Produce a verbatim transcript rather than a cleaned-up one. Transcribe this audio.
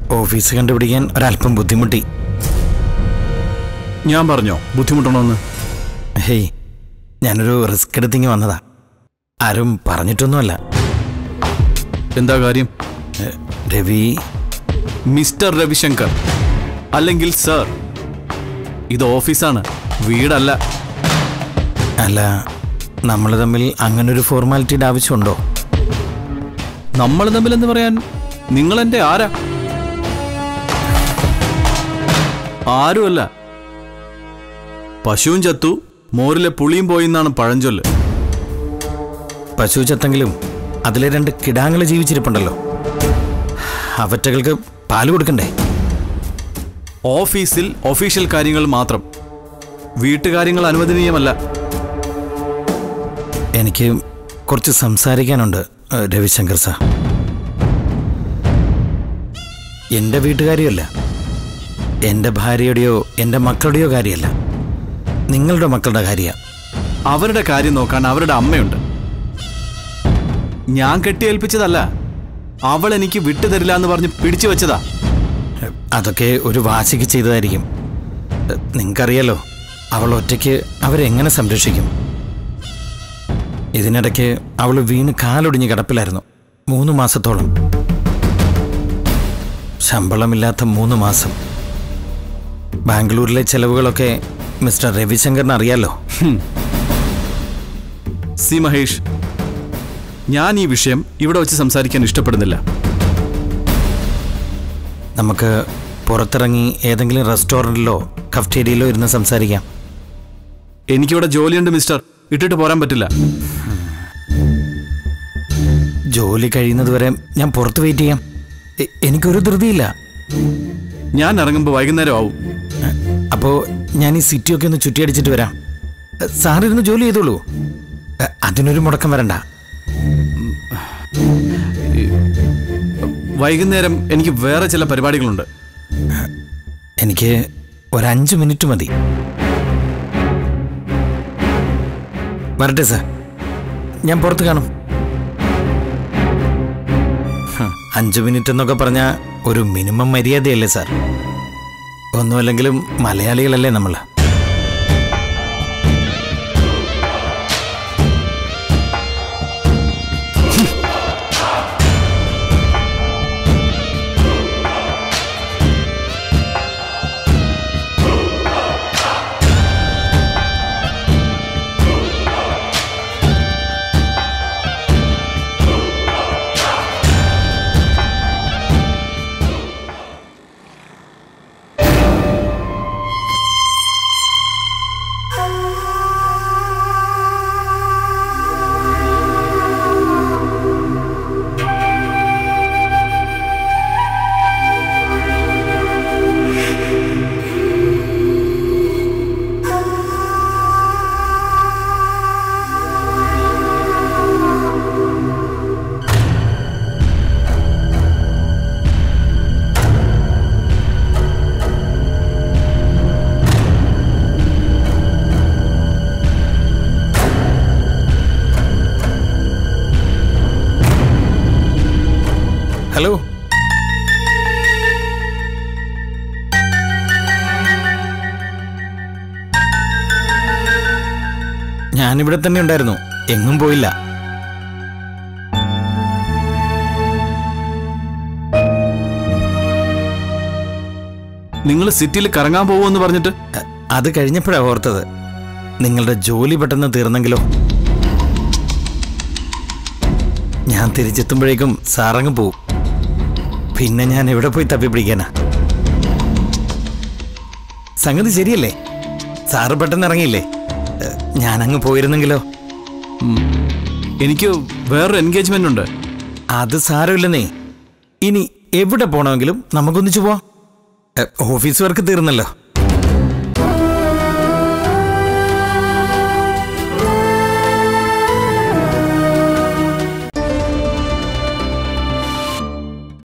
Office കണ്ടുപിടിക്കാൻ ഒരല്പം ബുദ്ധിമുട്ടി. ഞാൻ പറഞ്ഞോ ബുദ്ധിമുട്ടണമെന്ന്? ഹേയ്, ഞാനൊരു റിസ്ക് എടുത്തിങ്ങി വന്നതാ. ആരും പറഞ്ഞിട്ടൊന്നുമല്ല. എന്താ കാര്യം? രവി, മിസ്റ്റർ രവിശങ്കർ അല്ലെങ്കിൽ സർ, ഇത് ഓഫീസാണ്, വീടല്ല. അല്ല, നമ്മൾ തമ്മിൽ അങ്ങനൊരു ഫോർമാലിറ്റിയുടെ ആവശ്യമുണ്ടോ? നമ്മൾ തമ്മിലെന്ന് പറയാൻ നിങ്ങൾ എൻ്റെ ആരാ? ആരുമല്ല. പശുവും ചത്തു മോരിലെ പുളിയും പോയി എന്നാണ് പഴഞ്ചൊല്ല്. പശു ചത്തെങ്കിലും അതിലെ രണ്ട് കിടാങ്ങൾ ജീവിച്ചിരിപ്പുണ്ടല്ലോ. അവറ്റകൾക്ക് പാല് കൊടുക്കണ്ടേ? ഓഫീസിൽ ഒഫീഷ്യൽ കാര്യങ്ങൾ മാത്രം, വീട്ടുകാര്യങ്ങൾ അനുവദനീയമല്ല. എനിക്ക് കുറച്ച് സംസാരിക്കാനുണ്ട് രവിശങ്കർ സാർ. എൻ്റെ വീട്ടുകാരിയല്ല, എൻ്റെ ഭാര്യയുടെയോ എൻ്റെ മക്കളുടെയോ കാര്യമല്ല, നിങ്ങളുടെ മക്കളുടെ കാര്യമാണ്. അവരുടെ കാര്യം നോക്കാൻ അവരുടെ അമ്മയുണ്ട്. ഞാൻ കെട്ടിയേൽപ്പിച്ചതല്ല, അവൾ എനിക്ക് വിട്ടുതരില്ല എന്ന് പറഞ്ഞ് പിടിച്ചു വെച്ചതാ. അതൊക്കെ ഒരു വാശിക്ക് ചെയ്തതായിരിക്കും. നിങ്ങൾക്കറിയാലോ, അവൾ ഒറ്റയ്ക്ക് അവരെങ്ങനെ സംരക്ഷിക്കും? ഇതിനിടയ്ക്ക് അവൾ വീണ് കാലൊടിഞ്ഞ് കിടപ്പിലായിരുന്നു മൂന്ന് മാസത്തോളം. ശമ്പളമില്ലാത്ത മൂന്ന് മാസം. ബാംഗ്ലൂരിലെ ചെലവുകളൊക്കെ മിസ്റ്റർ രവിശങ്കറിന് അറിയാലോ. സി മഹേഷ്, ഞാൻ ഈ വിഷയം ഇവിടെ വെച്ച് സംസാരിക്കാൻ ഇഷ്ടപ്പെടുന്നില്ല. നമുക്ക് പുറത്തിറങ്ങി ഏതെങ്കിലും റെസ്റ്റോറൻറ്റിലോ കഫ്റ്റേരിയയിലോ ഇരുന്ന് സംസാരിക്കാം. എനിക്കിവിടെ ജോലിയുണ്ട് മിസ്റ്റർ, ഇട്ടിട്ട് പോരാൻ പറ്റില്ല. ജോലി കഴിയുന്നത് വരെ ഞാൻ പുറത്ത് വെയിറ്റ് ചെയ്യാം. എനിക്കൊരു ധൃതിയില്ല. ഞാൻ ഇറങ്ങുമ്പോൾ വൈകുന്നേരം ആവും. അപ്പോൾ ഞാൻ ഈ സിറ്റിയൊക്കെ ഒന്ന് ചുറ്റിയടിച്ചിട്ട് വരാം. സാറിരുന്ന് ജോലി ചെയ്തോളൂ, അതിനൊരു മുടക്കം വരണ്ട. വൈകുന്നേരം എനിക്ക് വേറെ ചില പരിപാടികളുണ്ട്. എനിക്ക് ഒരഞ്ച് മിനിറ്റ് മതി. വരട്ടെ സാർ, ഞാൻ പുറത്ത് കാണും. അഞ്ച് മിനിറ്റ് എന്നൊക്കെ പറഞ്ഞാൽ ഒരു മിനിമം മര്യാദയല്ലേ സാർ? ഒന്നുമല്ലെങ്കിലും മലയാളികളല്ലേ നമ്മൾ. ഹലോ, ഞാനിവിടെ തന്നെ ഉണ്ടായിരുന്നു, എങ്ങും പോയില്ല. നിങ്ങൾ സിറ്റിയിൽ കറങ്ങാൻ പോകുമെന്ന് പറഞ്ഞിട്ട്? അത് കഴിഞ്ഞപ്പോഴാണ് ഓർത്തത്, നിങ്ങളുടെ ജോലി പെട്ടെന്ന് തീർന്നെങ്കിലോ. ഞാൻ തിരിച്ചെത്തുമ്പോഴേക്കും സാറങ്ങ് പോവും. പിന്നെ ഞാൻ എവിടെ പോയി തപ്പി പിടിക്കാനാ? സംഗതി ശരിയല്ലേ? സാറ് പെട്ടെന്ന് ഇറങ്ങിയില്ലേ? ഞാനങ്ങ് പോയിരുന്നെങ്കിലോ? എനിക്ക് വേറൊരു എൻഗേജ്മെന്റ് ഉണ്ട്. അത് സാരമില്ലെന്നേ. ഇനി എവിടെ പോണമെങ്കിലും നമുക്കൊന്നിച്ചു പോവാം. ഓഫീസ് വർക്ക് തീർന്നല്ലോ.